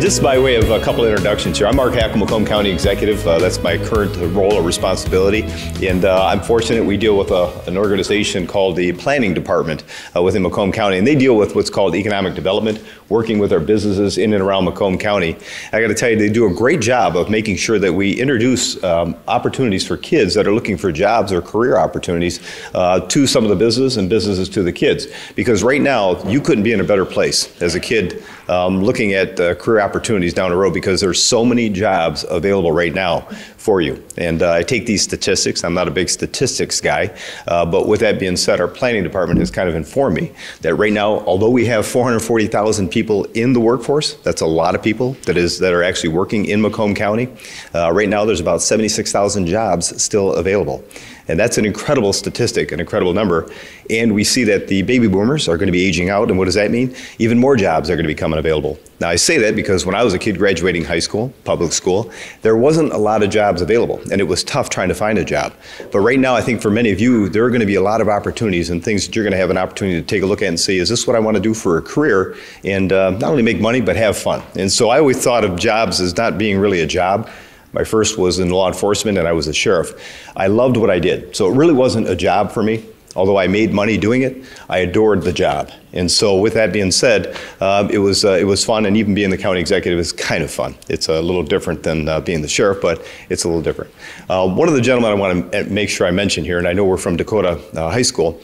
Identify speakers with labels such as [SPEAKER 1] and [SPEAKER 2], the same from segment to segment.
[SPEAKER 1] Just by way of a couple introductions here, I'm Mark Hackle, Macomb County Executive. That's my current role or responsibility. And I'm fortunate we deal with an organization called the Planning Department within Macomb County. And they deal with what's called economic development, working with our businesses in and around Macomb County. I got to tell you, they do a great job of making sure that we introduce opportunities for kids that are looking for jobs or career opportunities to some of the businesses and businesses to the kids. Because right now, you couldn't be in a better place as a kid looking at career opportunities down the road, because there's so many jobs available right now for you. And I take these statistics. I'm not a big statistics guy, but with that being said, our planning department has kind of informed me that right now, although we have 440,000 people in the workforce, that's a lot of people that are actually working in Macomb County. Right now, there's about 76,000 jobs still available. And that's an incredible statistic, an incredible number. And we see that the baby boomers are going to be aging out. And what does that mean? Even more jobs are going to be coming available. Now, I say that because when I was a kid graduating high school, public school, there wasn't a lot of jobs available. And it was tough trying to find a job. But right now, I think for many of you, there are going to be a lot of opportunities and things that you're going to have an opportunity to take a look at and see, is this what I want to do for a career? And not only make money, but have fun. And so I always thought of jobs as not being really a job. My first was in law enforcement, and I was a sheriff. I loved what I did. So it really wasn't a job for me. Although I made money doing it, I adored the job. And so with that being said, it was fun, and even being the county executive is kind of fun. It's a little different than being the sheriff, but it's a little different. One of the gentlemen I want to make sure I mention here, and I know we're from Dakota High School,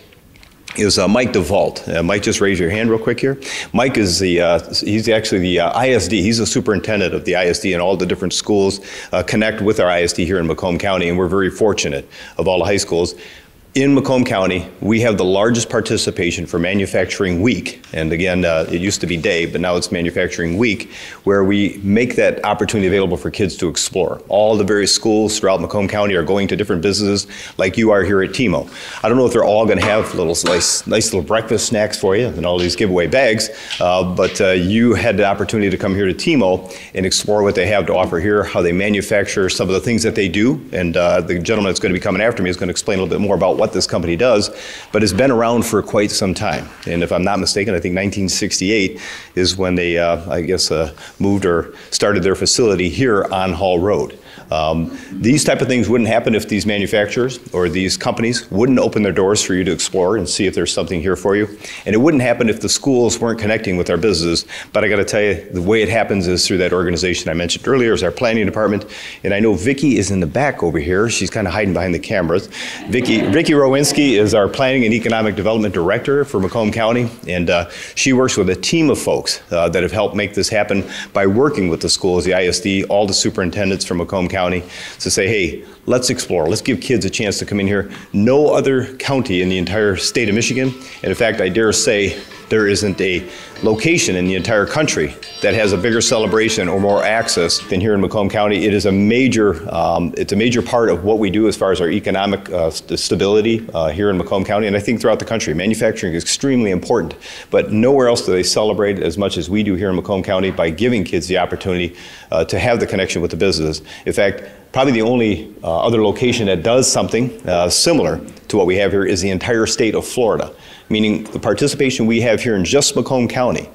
[SPEAKER 1] is Mike DeVault. Mike, just raise your hand real quick here. Mike is he's actually the ISD. He's the superintendent of the ISD, and all the different schools connect with our ISD here in Macomb County, and we're very fortunate of all the high schools. In Macomb County, we have the largest participation for Manufacturing Week. And again, it used to be day, but now it's Manufacturing Week, where we make that opportunity available for kids to explore. All the various schools throughout Macomb County are going to different businesses like you are here at TEMO. I don't know if they're all going to have little nice little breakfast snacks for you and all these giveaway bags, but you had the opportunity to come here to TEMO and explore what they have to offer here, how they manufacture some of the things that they do. And the gentleman that's going to be coming after me is going to explain a little bit more about what this company does, but it's been around for quite some time. And if I'm not mistaken, I think 1968 is when they, I guess, moved or started their facility here on Hall Road. These type of things wouldn't happen if these manufacturers or these companies wouldn't open their doors for you to explore and see if there's something here for you. And it wouldn't happen if the schools weren't connecting with our businesses. But I got to tell you, the way it happens is through that organization I mentioned earlier, is our planning department. And I know Vicki is in the back over here. She's kind of hiding behind the cameras. Vicki Rowinski is our planning and economic development director for Macomb County. And she works with a team of folks that have helped make this happen by working with the schools, the ISD, all the superintendents from Macomb County, to say, hey, let's explore. Let's give kids a chance to come in here. No other county in the entire state of Michigan, and in fact, I dare say there isn't a location in the entire country that has a bigger celebration or more access than here in Macomb County. It is a major, it's a major part of what we do as far as our economic stability here in Macomb County, and I think throughout the country. Manufacturing is extremely important, but nowhere else do they celebrate as much as we do here in Macomb County by giving kids the opportunity to have the connection with the businesses. In fact, probably the only other location that does something similar to what we have here is the entire state of Florida, meaning the participation we have here in just Macomb County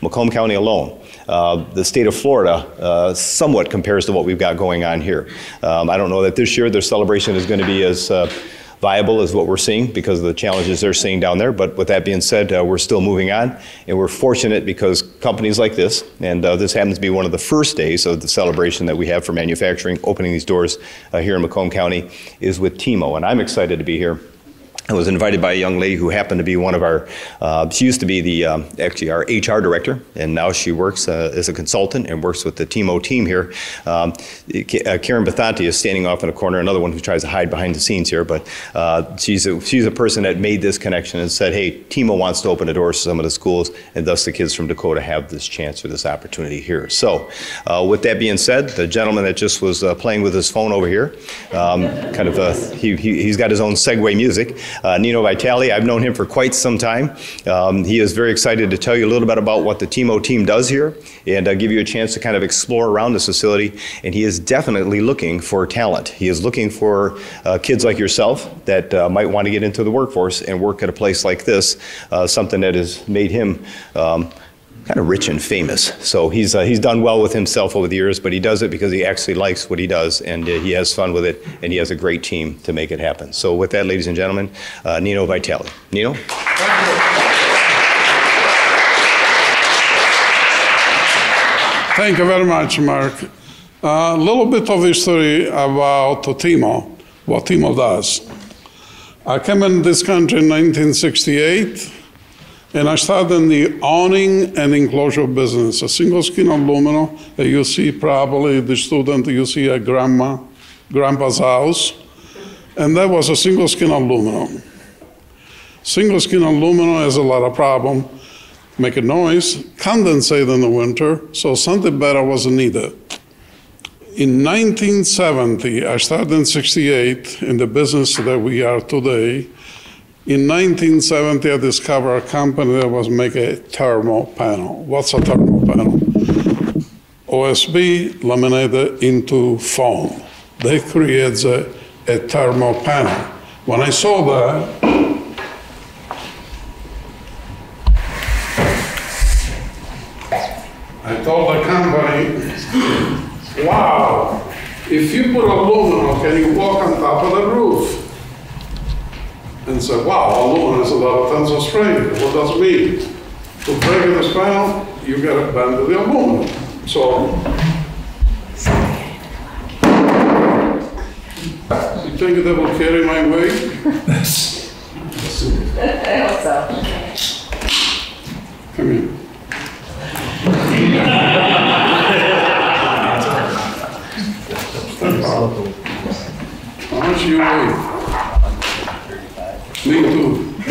[SPEAKER 1] alone, the state of Florida somewhat compares to what we've got going on here. I don't know that this year their celebration is going to be as viable as what we're seeing because of the challenges they're seeing down there. But with that being said, we're still moving on, and we're fortunate because companies like this, and this happens to be one of the first days of the celebration that we have for manufacturing, opening these doors here in Macomb County, is with TEMO, and I'm excited to be here. I was invited by a young lady who happened to be one of our, she used to be the, actually our HR director, and now she works as a consultant and works with the TEMO team here. Karen Bethanti is standing off in a corner, another one who tries to hide behind the scenes here, but she's a person that made this connection and said, hey, TEMO wants to open the doors to some of the schools, and thus the kids from Dakota have this chance or this opportunity here. So with that being said, the gentleman that just was playing with his phone over here, he's got his own segue music. Nino Vitale, I've known him for quite some time. He is very excited to tell you a little bit about what the TEMO team does here and give you a chance to kind of explore around this facility. And he is definitely looking for talent. He is looking for kids like yourself that might want to get into the workforce and work at a place like this, something that has made him kind of rich and famous. So he's done well with himself over the years, but he does it because he actually likes what he does, and he has fun with it, and he has a great team to make it happen. So with that, ladies and gentlemen, Nino Vitale. Nino?
[SPEAKER 2] Thank you very much, Mark. A little bit of history about TEMO, what TEMO does. I came in this country in 1968, and I started in the awning and enclosure business, a single skin aluminum that you see probably the student you see at grandpa's house, and that was a single skin aluminum. Single skin aluminum has a lot of problem, make a noise, condensate in the winter, so something better was needed. In 1970, I started in 68 in the business that we are today. In 1970, I discovered a company that was making a thermal panel. What's a thermal panel? OSB laminated into foam. They create a thermal panel. When I saw that, I told the company, wow, if you put aluminum, can you walk on top of the roof? And said, wow, aluminum has a lot of tensile strength. What does it mean? To break this panel, you got to bend the aluminum. So, you think that will carry my weight?
[SPEAKER 3] I hope so.
[SPEAKER 2] Come here. How much do you weigh? Me too.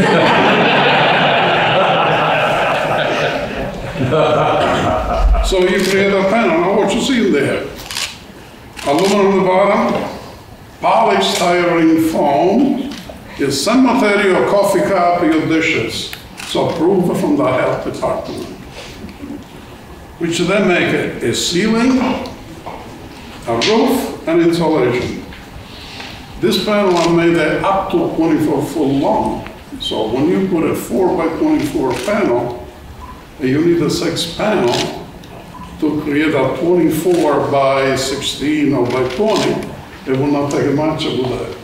[SPEAKER 2] So you create a panel. Now what you see in there? Aluminum on the bottom, polished styrene foam, is some material, coffee cup, your dishes. So approved from the health department. Which then make it a ceiling, a roof, and insulation. This panel I made up to 24 foot long. So when you put a 4 by 24 panel, you need a 6 panel to create a 24 by 16 or by 20. It will not take much of that.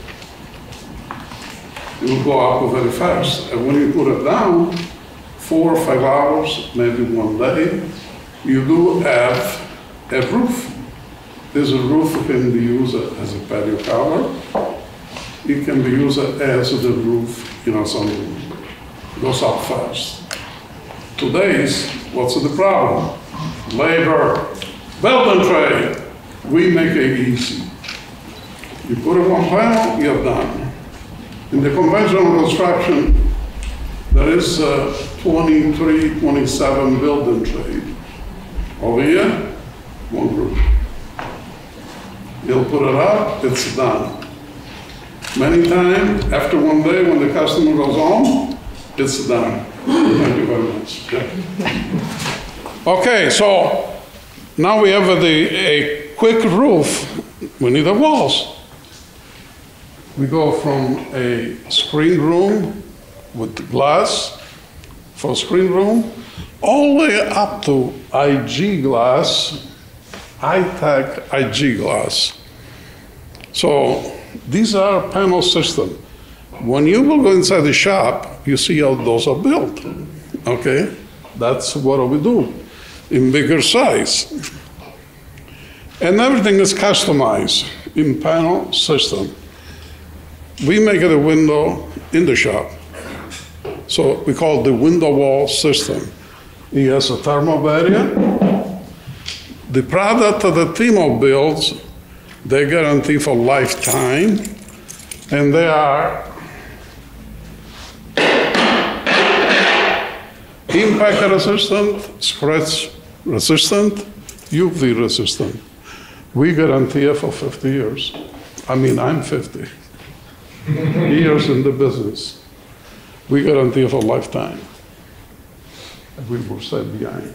[SPEAKER 2] It will go up very fast. And when you put it down, 4 or 5 hours, maybe one day, you do have a roof. This roof can be used as a patio cover. It can be used as the roof, something goes up fast. Today's, what's the problem? Labor, belt and trade. We make it easy. You put it one panel, you're done. In the conventional construction, there is 23, 27 building trade. Over here, one group. You'll put it up, it's done. Many times, after one day, when the customer goes home, it's done. Thank you very much. Okay, so now we have a quick roof. We need the walls. We go from a screen room with glass for screen room, all the way up to IG glass, high-tech IG glass. So these are panel systems. When you will go inside the shop, you see how those are built, okay? That's what we do in bigger size. And everything is customized in panel system. We make it a window in the shop. So we call it the window wall system. It has a thermal barrier. The product that the TEMO builds, they guarantee for lifetime, and they are impact resistant, scratch resistant, UV resistant. We guarantee it for 50 years. I mean, I'm 50 years in the business. We guarantee it for lifetime. We will stay behind.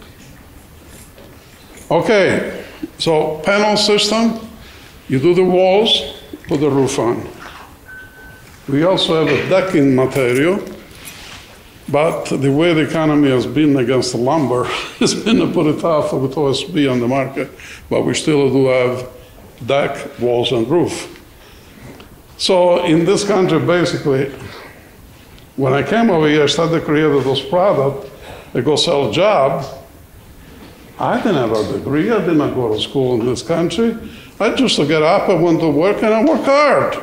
[SPEAKER 2] Okay, so panel system, you do the walls, put the roof on. We also have a decking material. But the way the economy has been against the lumber, it's been pretty tough with OSB on the market, but we still do have deck, walls, and roof. So in this country, basically, when I came over here, I started creating those products, I go sell jobs. I didn't have a degree, I did not go to school in this country. I just get up, I went to work, and I work hard.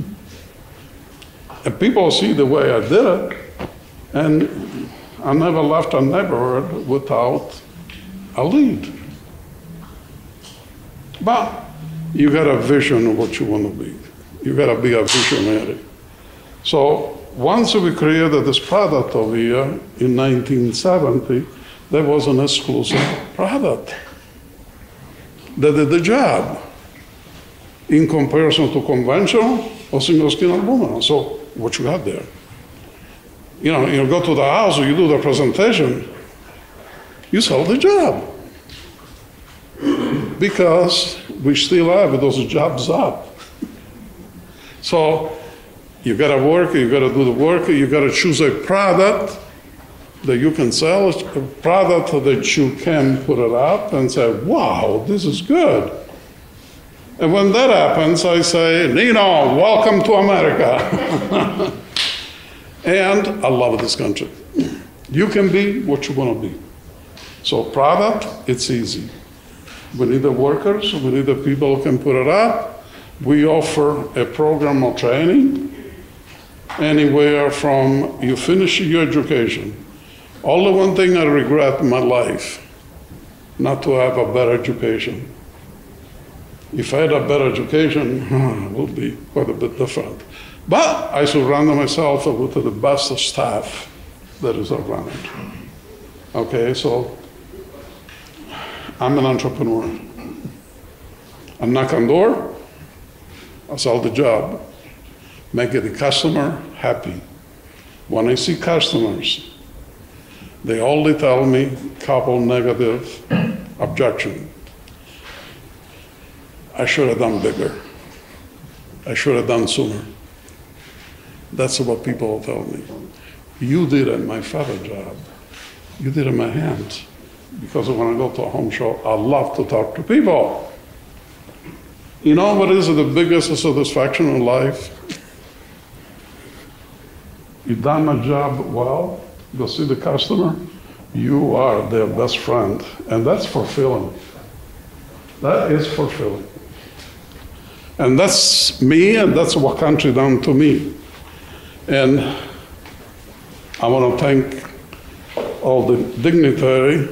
[SPEAKER 2] And people see the way I did it, and I never left a neighborhood without a lead. But you got a vision of what you want to be. You got to be a visionary. So once we created this product over here in 1970, there was an exclusive product that did the job in comparison to conventional or single skin aluminum. So what you got there? You know, you go to the house, or you do the presentation, you sell the job. Because we still have those jobs up. So you gotta work, you gotta do the work, you gotta choose a product that you can sell, a product that you can put it up and say, wow, this is good. And when that happens, I say, Nino, welcome to America. And I love this country. You can be what you want to be. So product, it's easy. We need the workers, we need the people who can put it up. We offer a program of training, anywhere from you finish your education. Only one thing I regret in my life, not to have a better education. If I had a better education, it would be quite a bit different. But I surrounded myself with the best staff that is around. Okay, so I'm an entrepreneur. I knock on door, I sell the job, make the customer happy. When I see customers, they only tell me a couple negative objections. I should have done bigger. I should have done sooner. That's what people tell me. You did it, my father's job. You did it in my hands. Because when I go to a home show, I love to talk to people. You know what is the biggest satisfaction in life? You've done a job well, go see the customer, you are their best friend. And that's fulfilling. That is fulfilling. And that's me, and that's what country done to me. And I want to thank all the dignitary.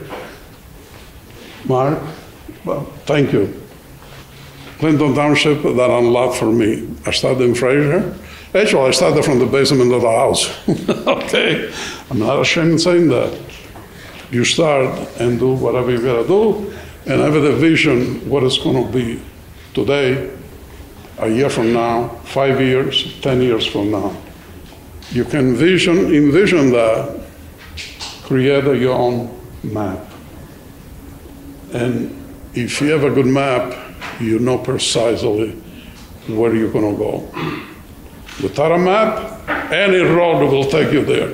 [SPEAKER 2] Mark, well, thank you. Clinton Township done a lot for me. I started in Fraser. Actually, I started from the basement of the house. Okay, I'm not ashamed of saying that. You start and do whatever you gotta do, and have the vision what it's gonna be today, a year from now, 5 years, 10 years from now. You can envision that, create your own map. And if you have a good map, you know precisely where you're gonna go. Without a map, any road will take you there.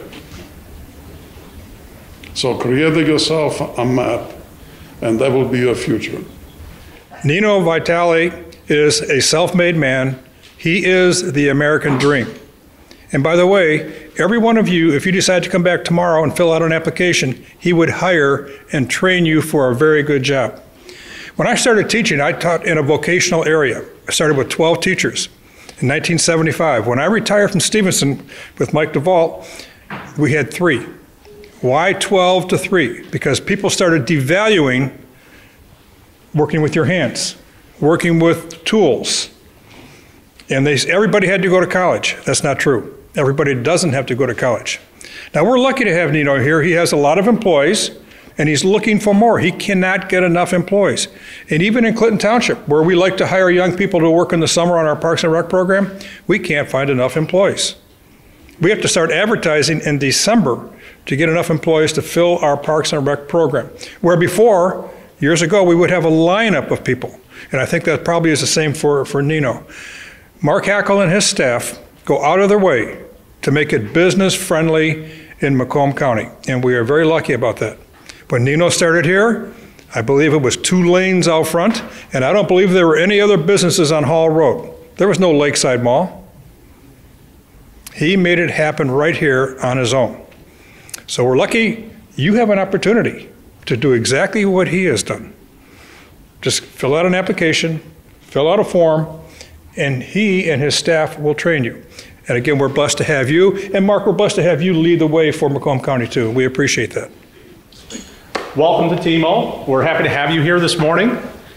[SPEAKER 2] So create yourself a map, and that will be your future.
[SPEAKER 3] Nino Vitale is a self-made man. He is the American dream. And by the way, every one of you, if you decide to come back tomorrow and fill out an application, he would hire and train you for a very good job. When I started teaching, I taught in a vocational area. I started with 12 teachers in 1975. When I retired from Stevenson with Mike DeVault, we had 3. Why 12 to 3? Because people started devaluing working with your hands, working with tools. And everybody had to go to college. That's not true. Everybody doesn't have to go to college. Now, we're lucky to have Nino here. He has a lot of employees, and he's looking for more. He cannot get enough employees. And even in Clinton Township, where we like to hire young people to work in the summer on our Parks and Rec program, we can't find enough employees. We have to start advertising in December to get enough employees to fill our Parks and Rec program. Where before, years ago, we would have a lineup of people. And I think that probably is the same for Nino. Mark Hackle and his staff go out of their way to make it business friendly in Macomb County, and we are very lucky about that. When Nino started here, I believe it was 2 lanes out front, and I don't believe there were any other businesses on Hall Road. There was no Lakeside Mall. He made it happen right here on his own. So we're lucky you have an opportunity to do exactly what he has done. Just fill out an application, fill out a form, and he and his staff will train you. And again, we're blessed to have you. And Mark, we're blessed to have you lead the way for Macomb County too. We appreciate that.
[SPEAKER 4] Welcome to TEMO. We're happy to have you here this morning.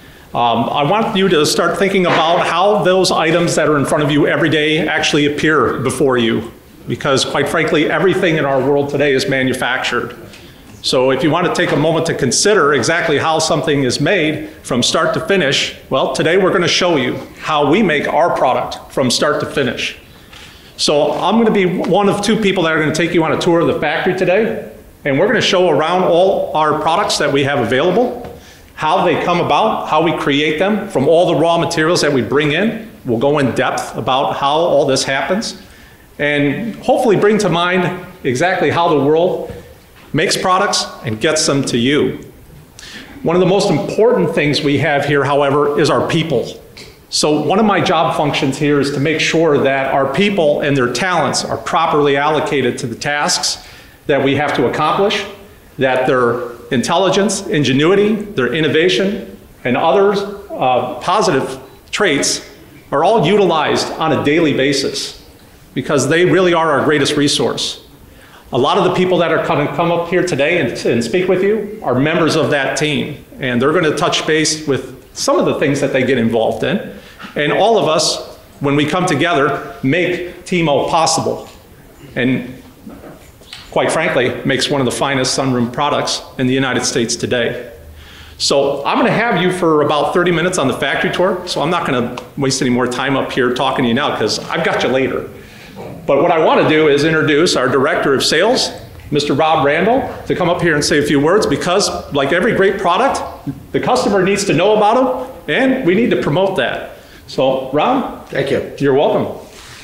[SPEAKER 4] I want you to start thinking about how those items that are in front of you every day actually appear before you. Because quite frankly, everything in our world today is manufactured. So if you want to take a moment to consider exactly how something is made from start to finish, well, today we're going to show you how we make our product from start to finish. So I'm going to be one of 2 people that are going to take you on a tour of the factory today, and we're going to show around all our products that we have available, how they come about, how we create them from all the raw materials that we bring in. We'll go in depth about how all this happens, and hopefully bring to mind exactly how the world makes products and gets them to you. One of the most important things we have here, however, is our people. So one of my job functions here is to make sure that our people and their talents are properly allocated to the tasks that we have to accomplish, that their intelligence, ingenuity, their innovation, and others positive traits are all utilized on a daily basis, because they really are our greatest resource. A lot of the people that are going to come up here today and speak with you are members of that team, and they're going to touch base with some of the things that they get involved in. And all of us, when we come together, make TEMO possible. And quite frankly, makes one of the finest sunroom products in the United States today. So I'm going to have you for about 30 minutes on the factory tour, so I'm not going to waste any more time up here talking to you now, because I've got you later. But what I want to do is introduce our Director of Sales, Mr. Rob Randall, to come up here and say a few words, because like every great product, the customer needs to know about them, and we need to promote that. So, Rob?
[SPEAKER 5] Thank you.
[SPEAKER 4] You're welcome.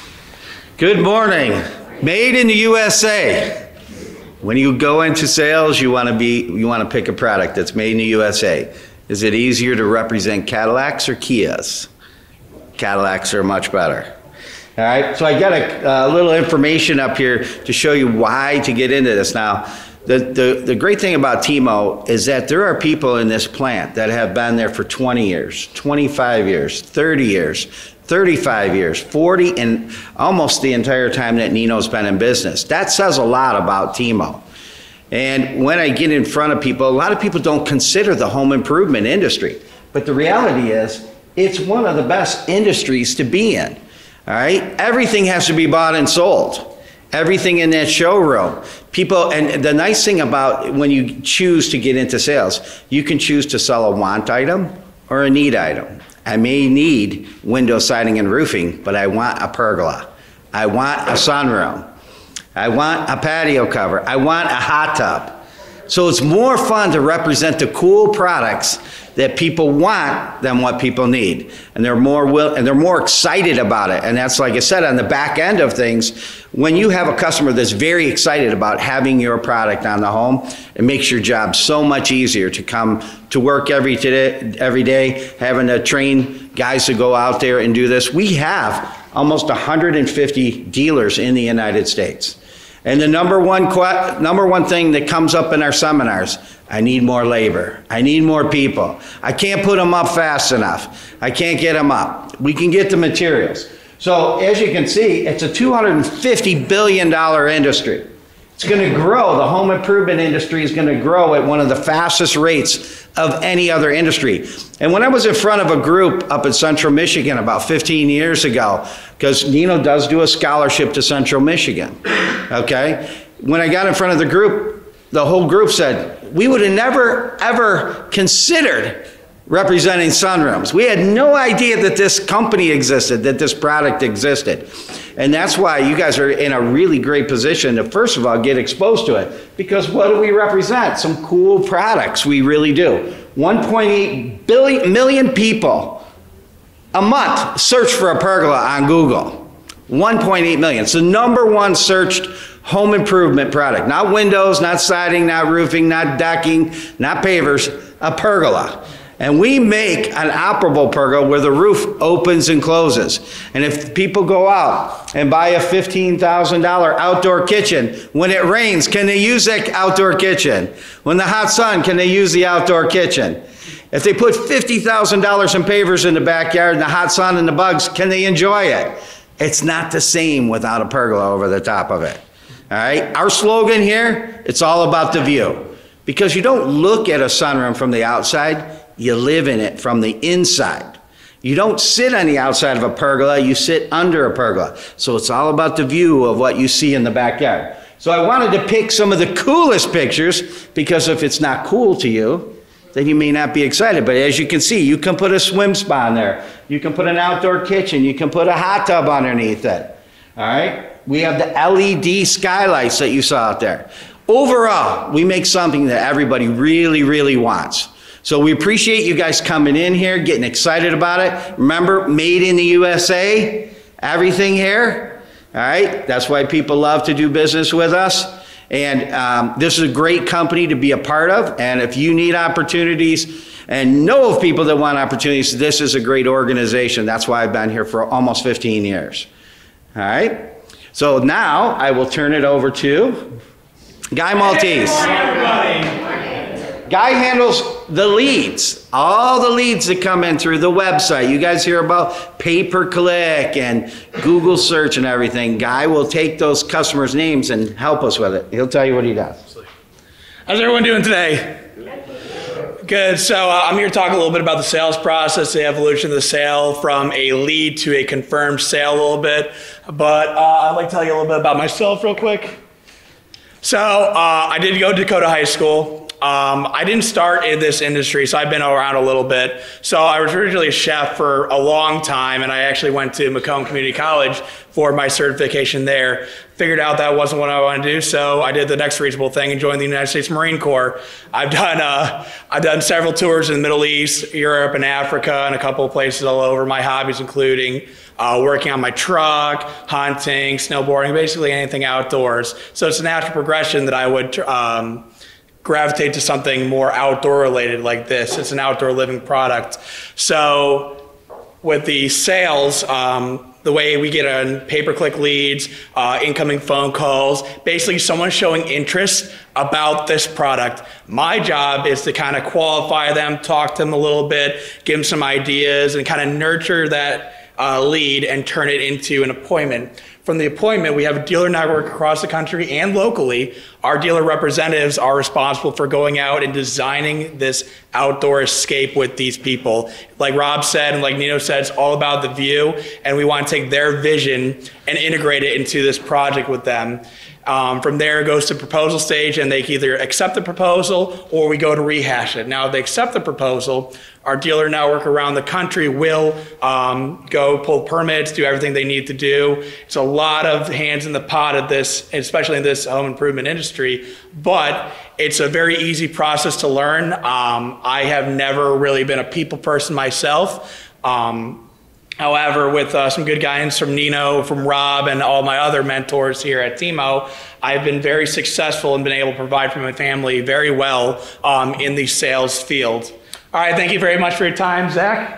[SPEAKER 5] Good morning. Made in the USA. When you go into sales, you want to pick a product that's made in the USA. Is it easier to represent Cadillacs or Kias? Cadillacs are much better. All right, so I got a little information up here to show you why to get into this. Now, the great thing about TEMO is that there are people in this plant that have been there for 20 years, 25 years, 30 years, 35 years, 40, and almost the entire time that Nino's been in business. That says a lot about TEMO. And when I get in front of people, a lot of people don't consider the home improvement industry. But the reality is, it's one of the best industries to be in. All right, everything has to be bought and sold. Everything in that showroom. People, and the nice thing about when you choose to get into sales, you can choose to sell a want item or a need item. I may need window siding and roofing, but I want a pergola. I want a sunroom. I want a patio cover. I want a hot tub. So it's more fun to represent the cool products that people want than what people need, and they're more excited about it. And that's, like I said, on the back end of things. When you have a customer that's very excited about having your product on the home, it makes your job so much easier to come to work every day, having to train guys to go out there and do this. We have almost 150 dealers in the United States. And the number one thing that comes up in our seminars, I need more labor. I need more people. I can't put them up fast enough. I can't get them up. We can get the materials. So as you can see, it's a $250 billion industry. It's going to grow. The home improvement industry is going to grow at one of the fastest rates of any other industry. And when I was in front of a group up in Central Michigan about 15 years ago, because Nino does do a scholarship to Central Michigan, okay? When I got in front of the group, the whole group said, we would have never, ever considered representing sunrooms. We had no idea that this company existed, that this product existed. And that's why you guys are in a really great position to, first of all, get exposed to it. Because what do we represent? Some cool products, we really do. 1.8 million people a month search for a pergola on Google. 1.8 million. It's the #1 searched home improvement product. Not windows, not siding, not roofing, not decking, not pavers, a pergola. And we make an operable pergola where the roof opens and closes. And if people go out and buy a $15,000 outdoor kitchen, when it rains, can they use that outdoor kitchen? When the hot sun, can they use the outdoor kitchen? If they put $50,000 in pavers in the backyard and the hot sun and the bugs, can they enjoy it? It's not the same without a pergola over the top of it. All right? Our slogan here, it's all about the view. Because you don't look at a sunroom from the outside, you live in it from the inside. You don't sit on the outside of a pergola, you sit under a pergola. So it's all about the view of what you see in the backyard. So I wanted to pick some of the coolest pictures, because if it's not cool to you, then you may not be excited. But as you can see, you can put a swim spa in there. You can put an outdoor kitchen. You can put a hot tub underneath it. All right? We have the LED skylights that you saw out there. Overall, we make something that everybody really, really wants. So we appreciate you guys coming in here, getting excited about it. Remember, made in the USA, everything here. All right? That's why people love to do business with us. And this is a great company to be a part of. And if you need opportunities and know of people that want opportunities, this is a great organization. That's why I've been here for almost 15 years. All right? So now I will turn it over to Guy Maltese. Guy handles the leads, all the leads that come in through the website. You guys hear about pay-per-click and Google search and everything. Guy will take those customers' names and help us with it. He'll tell you what he does.
[SPEAKER 6] How's everyone doing today? Good. So I'm here to talk a little bit about the sales process, the evolution of the sale from a lead to a confirmed sale a little bit. But I'd like to tell you a little bit about myself real quick. So I did go to Dakota High School. I didn't start in this industry, so I've been around a little bit. So I was originally a chef for a long time, and I actually went to Macomb Community College for my certification there. Figured out that wasn't what I wanted to do, so I did the next reasonable thing and joined the United States Marine Corps. I've done several tours in the Middle East, Europe, and Africa, and a couple of places all over. My hobbies including working on my truck, hunting, snowboarding, basically anything outdoors. So it's a natural progression that I would gravitate to something more outdoor related like this. It's an outdoor living product. So with the sales, the way we get on pay-per-click leads, incoming phone calls, basically someone showing interest about this product. My job is to kind of qualify them, talk to them a little bit, give them some ideas, and kind of nurture that lead and turn it into an appointment. From the appointment, we have a dealer network across the country and locally. Our dealer representatives are responsible for going out and designing this outdoor escape with these people. Like Rob said and like Nino said, it's all about the view, and we want to take their vision and integrate it into this project with them. From there, it goes to proposal stage, and they can either accept the proposal or we go to rehash it. Now, if they accept the proposal, our dealer network around the country will go pull permits, do everything they need to do. It's a lot of hands in the pot at this, especially in this home improvement industry, but it's a very easy process to learn. I have never really been a people person myself. However, with some good guidance from Nino, from Rob, and all my other mentors here at TEMO, I've been very successful and been able to provide for my family very well in the sales field. All right, thank you very much for your time. Zach?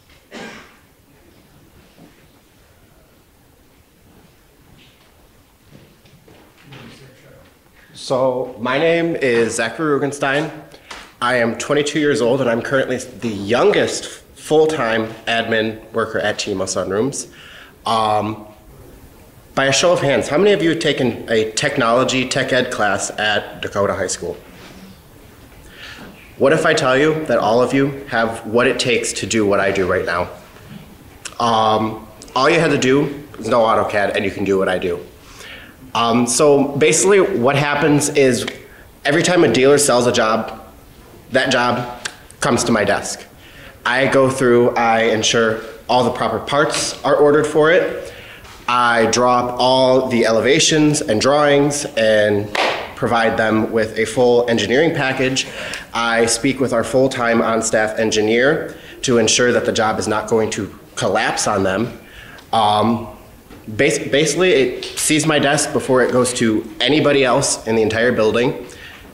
[SPEAKER 7] So my name is Zachary Rugenstein. I am 22 years old, and I'm currently the youngest full-time admin worker at TEMO Sunrooms. By a show of hands, how many of you have taken a technology tech ed class at Dakota High School? What if I tell you that all of you have what it takes to do what I do right now? All you had to do is know AutoCAD, and you can do what I do. So basically what happens is every time a dealer sells a job, that job comes to my desk. I go through, I ensure all the proper parts are ordered for it. I draw up all the elevations and drawings and provide them with a full engineering package. I speak with our full-time on-staff engineer to ensure that the job is not going to collapse on them. Basically, it sees my desk before it goes to anybody else in the entire building.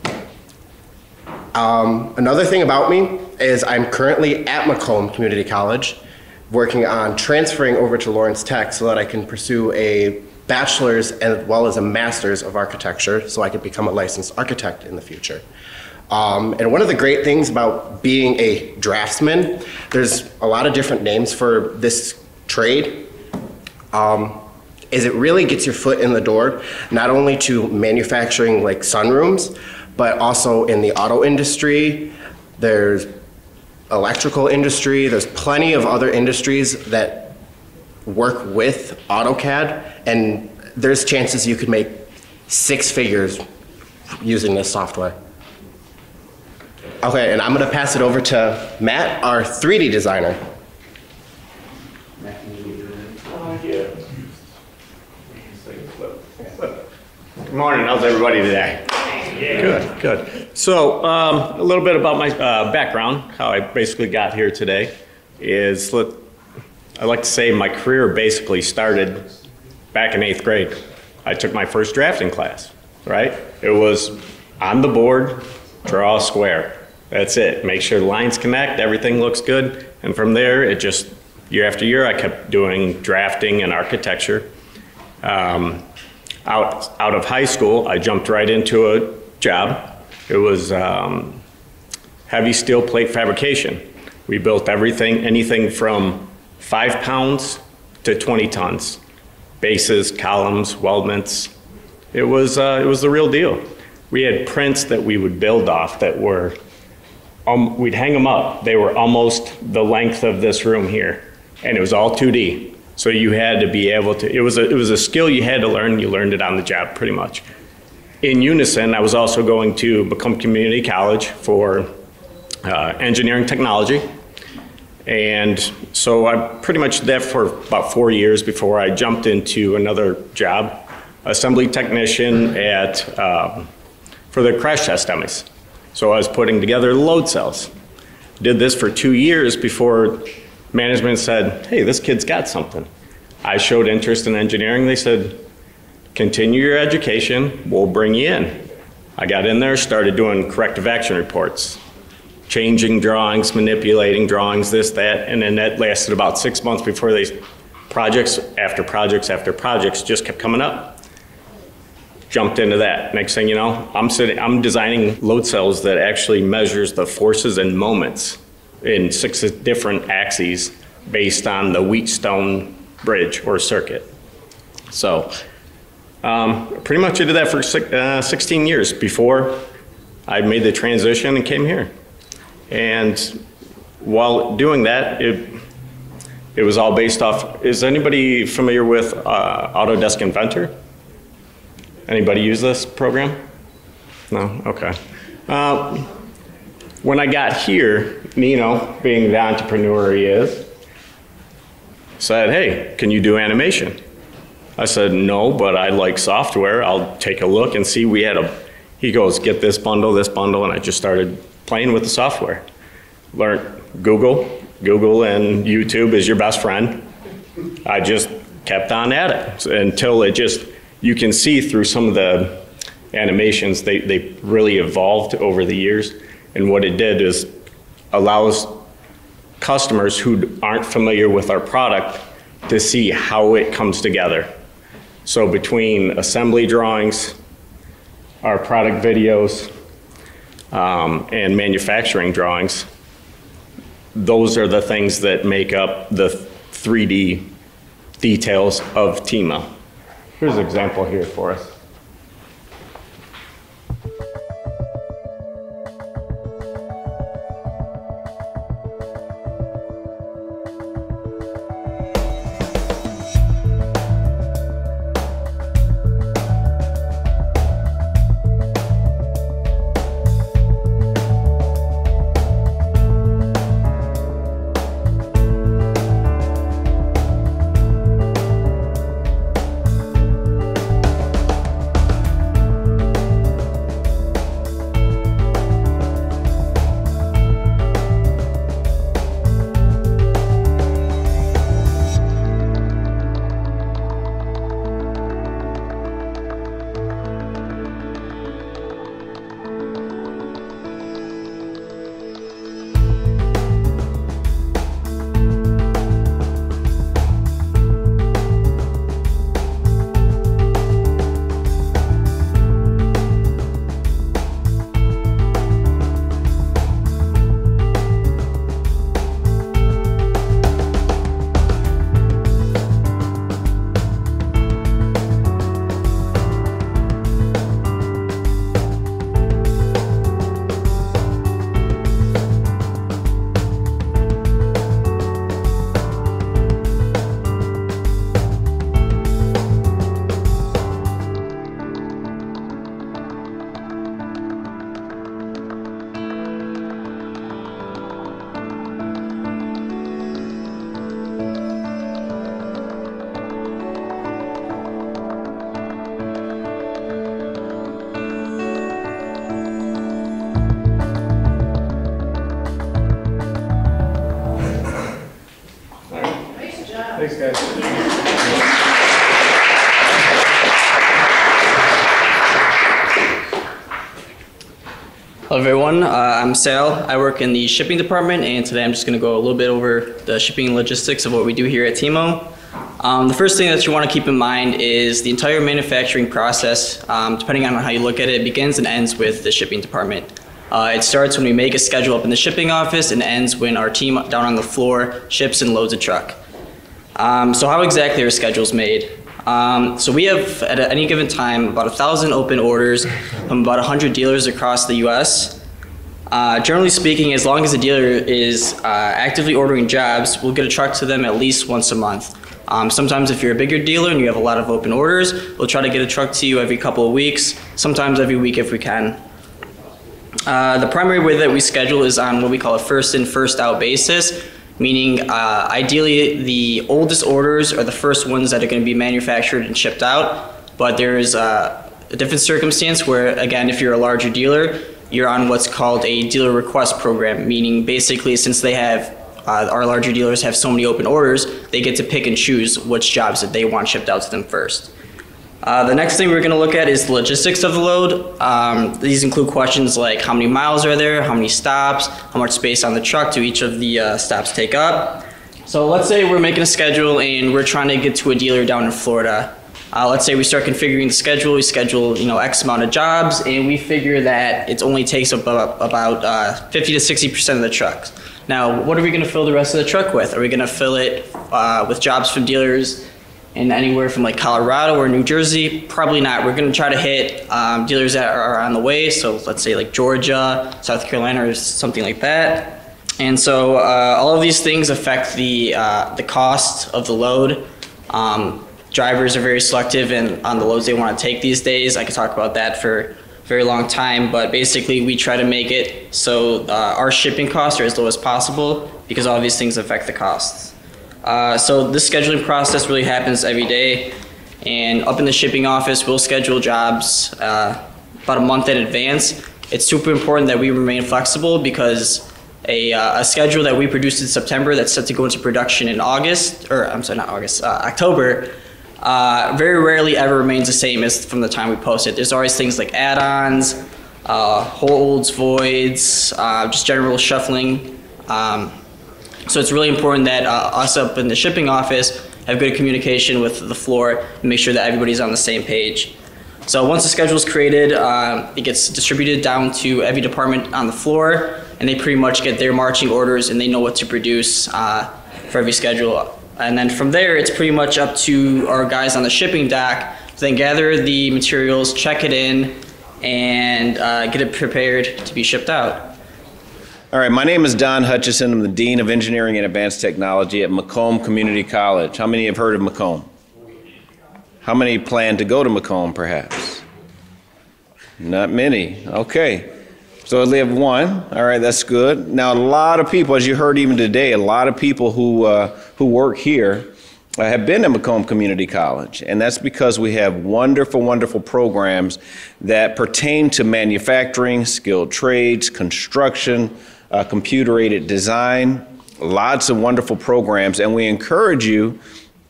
[SPEAKER 7] Another thing about me is I'm currently at Macomb Community College, working on transferring over to Lawrence Tech so that I can pursue a bachelor's as well as a master's of architecture so I could become a licensed architect in the future. And one of the great things about being a draftsman, there's a lot of different names for this trade, is it really gets your foot in the door, not only to manufacturing like sunrooms, but also in the auto industry. There's electrical industry, there's plenty of other industries that work with AutoCAD, and there's chances you could make 6 figures using this software. Okay, and I'm gonna pass it over to Matt, our 3D designer.
[SPEAKER 8] Good morning, how's everybody today? Good, good. So a little bit about my background, how I basically got here today is, I like to say my career basically started back in 8th grade. I took my first drafting class, right? It was on the board, draw a square. That's it. Make sure the lines connect, everything looks good. And from there, it just, year after year, I kept doing drafting and architecture. Out of high school, I jumped right into a job. It was heavy steel plate fabrication. We built everything, anything from 5 pounds to 20 tons. Bases, columns, weldments. It was the real deal. We had prints that we would build off that were, we'd hang them up. They were almost the length of this room here. And it was all 2D. So you had to be able to, it was a skill you had to learn. You learned it on the job pretty much. In unison, I was also going to Macomb Community College for engineering technology. And so I pretty much did that for about 4 years before I jumped into another job, assembly technician for the crash test dummies. So I was putting together load cells. Did this for 2 years before management said, hey, this kid's got something. I showed interest in engineering. They said, continue your education, we'll bring you in. I got in there, started doing corrective action reports, changing drawings, manipulating drawings, this, that, and then that lasted about 6 months before projects after projects after projects just kept coming up. Jumped into that. Next thing you know, I'm designing load cells that actually measures the forces and moments in 6 different axes based on the Wheatstone bridge or circuit. So pretty much I did that for 16 years before I made the transition and came here. And while doing that, it was all based off, is anybody familiar with Autodesk Inventor? Anybody use this program? No? Okay. When I got here, Nino, being the entrepreneur he is, said, hey, can you do animation? I said, no, but I like software. I'll take a look and see. He goes, get this bundle, and I just started playing with the software. Learned Google and YouTube is your best friend. I just kept on at it until you can see through some of the animations, they really evolved over the years. And what it did is allows customers who aren't familiar with our product to see how it comes together. So between assembly drawings, our product videos, and manufacturing drawings, those are the things that make up the 3D details of TEMO. Here's an example here for us.
[SPEAKER 9] Hello everyone, I'm Sal. I work in the shipping department, and today I'm just going to go a little bit over the shipping and logistics of what we do here at TEMO. The first thing that you want to keep in mind is the entire manufacturing process, depending on how you look at it, begins and ends with the shipping department. It starts when we make a schedule up in the shipping office and ends when our team down on the floor ships and loads a truck. So how exactly are schedules made? So we have, at any given time, about 1,000 open orders from about 100 dealers across the U.S. Generally speaking, as long as the dealer is actively ordering jobs, we'll get a truck to them at least once a month. Sometimes if you're a bigger dealer and you have a lot of open orders, we'll try to get a truck to you every couple of weeks, sometimes every week if we can. The primary way that we schedule is on what we call a first in, first out basis. Meaning, ideally, the oldest orders are the first ones that are going to be manufactured and shipped out. But there's a different circumstance where, again, if you're a larger dealer, you're on what's called a dealer request program. Meaning, basically, since they have our larger dealers have so many open orders, they get to pick and choose which jobs that they want shipped out to them first. The next thing we're going to look at is the logistics of the load. These include questions like how many miles are there, how many stops, how much space on the truck do each of the stops take up. So let's say we're making a schedule and we're trying to get to a dealer down in Florida. Let's say we start configuring the schedule, we schedule X amount of jobs, and we figure that it only takes about 50 to 60% of the trucks. Now, what are we going to fill the rest of the truck with? Are we going to fill it with jobs from dealers in anywhere from like Colorado or New Jersey? Probably not. We're going to try to hit dealers that are on the way. So let's say like Georgia, South Carolina, or something like that. And so all of these things affect the cost of the load. Drivers are very selective on the loads they want to take these days. I could talk about that for a very long time, but basically we try to make it so our shipping costs are as low as possible because all of these things affect the costs. So this scheduling process really happens every day, and up in the shipping office we'll schedule jobs about a month in advance. It's super important that we remain flexible because a schedule that we produced in September that's set to go into production in October, very rarely ever remains the same as from the time we post it. There's always things like add-ons, holds, voids, just general shuffling. So it's really important that us up in the shipping office have good communication with the floor and make sure that everybody's on the same page. So once the schedule is created, it gets distributed down to every department on the floor, and they pretty much get their marching orders and they know what to produce for every schedule. And then from there, it's pretty much up to our guys on the shipping dock to then gather the materials, check it in, and get it prepared to be shipped out.
[SPEAKER 10] All right, my name is Don Hutchison. I'm the Dean of Engineering and Advanced Technology at Macomb Community College. How many have heard of Macomb? How many plan to go to Macomb, perhaps? Not many. Okay. So we have one. All right, that's good. Now, a lot of people, as you heard even today, a lot of people who work here have been at Macomb Community College, and that's because we have wonderful, wonderful programs that pertain to manufacturing, skilled trades, construction, computer-aided design, lots of wonderful programs, and we encourage you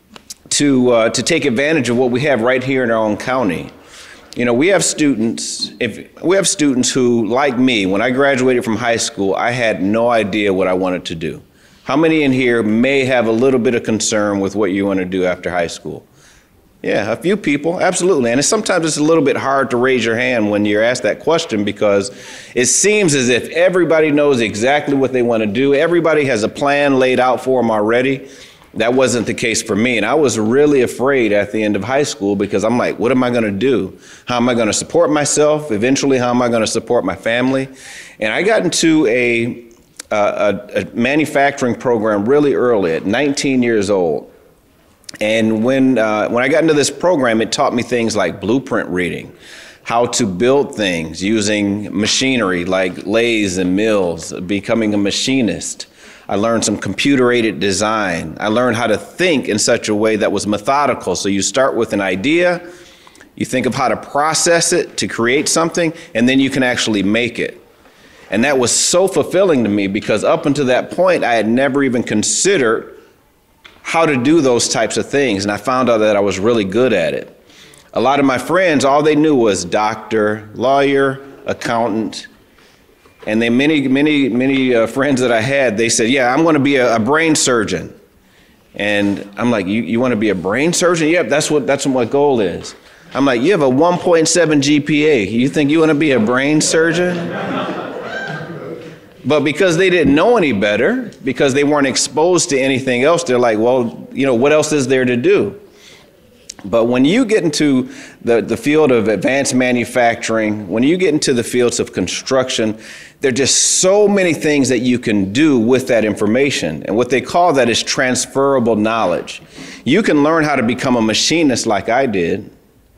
[SPEAKER 10] to take advantage of what we have right here in our own county. You know, we have students who, like me, when I graduated from high school, I had no idea what I wanted to do. How many in here may have a little bit of concern with what you want to do after high school? Yeah, a few people, absolutely. And sometimes it's a little bit hard to raise your hand when you're asked that question because it seems as if everybody knows exactly what they want to do. Everybody has a plan laid out for them already. That wasn't the case for me. And I was really afraid at the end of high school because I'm like, what am I going to do? How am I going to support myself? Eventually, how am I going to support my family? And I got into a manufacturing program really early at 19 years old. And when I got into this program, it taught me things like blueprint reading, how to build things using machinery like lathes and mills, becoming a machinist. I learned some computer-aided design. I learned how to think in such a way that was methodical. So you start with an idea, you think of how to process it to create something, and then you can actually make it. And that was so fulfilling to me because up until that point, I had never even considered how to do those types of things. And I found out that I was really good at it. A lot of my friends, all they knew was doctor, lawyer, accountant, And then many friends that I had, they said, yeah, I'm going to be a brain surgeon. And I'm like, you want to be a brain surgeon? Yep, that's what my goal is. I'm like, you have a 1.7 GPA. You think you want to be a brain surgeon? But because they didn't know any better, because they weren't exposed to anything else, they're like, well, what else is there to do? But when you get into the field of advanced manufacturing, when you get into the fields of construction, there are just so many things that you can do with that information. And what they call that is transferable knowledge. You can learn how to become a machinist like I did.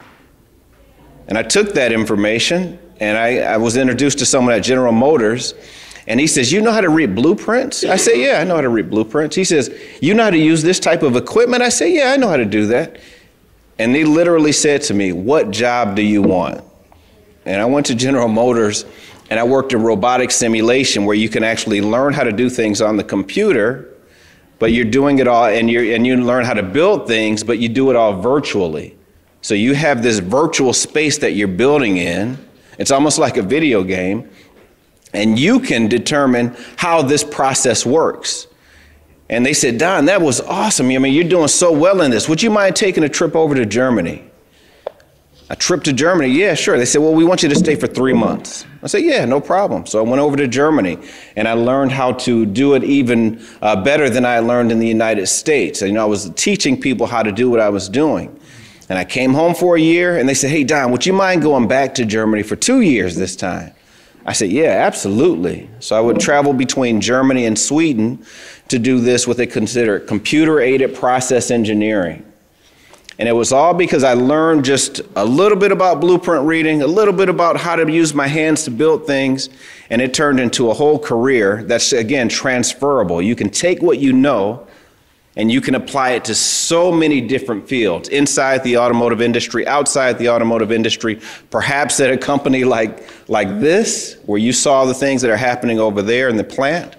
[SPEAKER 10] And I took that information and I was introduced to someone at General Motors. And he says, you know how to read blueprints? I say, yeah, I know how to read blueprints. He says, you know how to use this type of equipment? I say, yeah, I know how to do that. And they literally said to me, what job do you want? And I went to General Motors and I worked in robotic simulation where you can actually learn how to do things on the computer, but you're doing it all, and you learn how to build things, but you do it all virtually. So you have this virtual space that you're building in. It's almost like a video game, and you can determine how this process works. And they said, Don, that was awesome. I mean, you're doing so well in this. Would you mind taking a trip over to Germany? A trip to Germany? Yeah, sure. They said, well, we want you to stay for 3 months. I said, yeah, no problem. So I went over to Germany and I learned how to do it even better than I learned in the United States. And, I was teaching people how to do what I was doing. And I came home for a year and they said, hey, Don, would you mind going back to Germany for 2 years this time? I said, yeah, absolutely. So I would travel between Germany and Sweden to do this, what they consider computer-aided process engineering. And it was all because I learned just a little bit about blueprint reading, a little bit about how to use my hands to build things, and it turned into a whole career that's, again, transferable. You can take what you know and you can apply it to so many different fields, inside the automotive industry, outside the automotive industry, perhaps at a company like this, where you saw the things that are happening over there in the plant.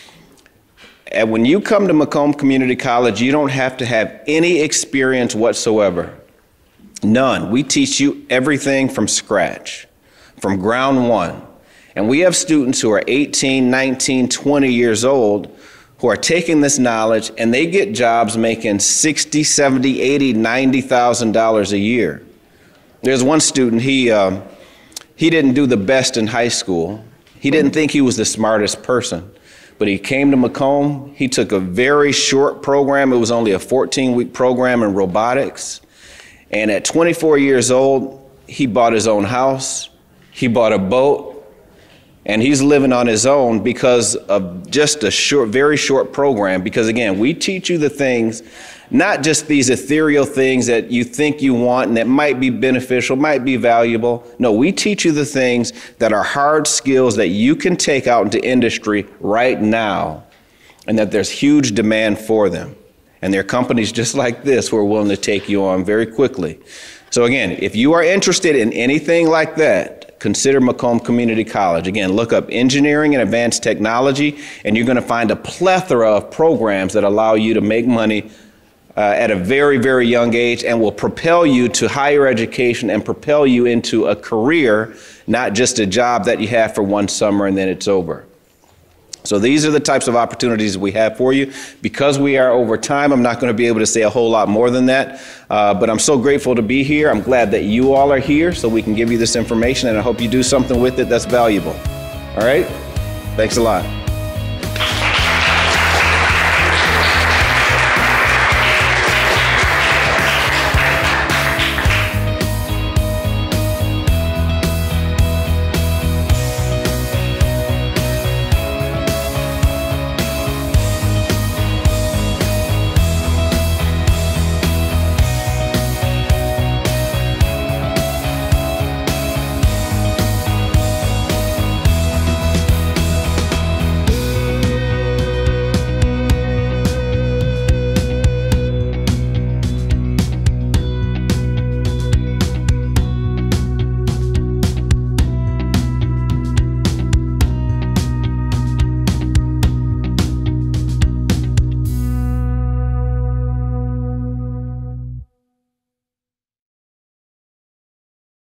[SPEAKER 10] And when you come to Macomb Community College, you don't have to have any experience whatsoever. None. We teach you everything from scratch, from ground one. And we have students who are 18, 19, 20 years old who are taking this knowledge and they get jobs making $60,000, $70,000, $80,000, $90,000 a year. There's one student, he didn't do the best in high school. He didn't think he was the smartest person. But he came to Macomb. He took a very short program. It was only a 14-week program in robotics. And at 24 years old, he bought his own house. He bought a boat. And he's living on his own because of just a very short program. Because again, we teach you the things, not just these ethereal things that you think you want and that might be beneficial, might be valuable. No, we teach you the things that are hard skills that you can take out into industry right now, and that there's huge demand for them. And there are companies just like this who are willing to take you on very quickly. So again, if you are interested in anything like that, consider Macomb Community College. Again, look up engineering and advanced technology, and you're going to find a plethora of programs that allow you to make money at a very, very young age and will propel you to higher education and propel you into a career, not just a job that you have for one summer and then it's over. So these are the types of opportunities we have for you. Because we are over time, I'm not going to be able to say a whole lot more than that, but I'm so grateful to be here. I'm glad that you all are here so we can give you this information, and I hope you do something with it that's valuable. All right? Thanks a lot.